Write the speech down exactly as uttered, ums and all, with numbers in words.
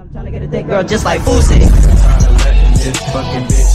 I'm trying to get a thick girl just like Boosie. This fucking bitch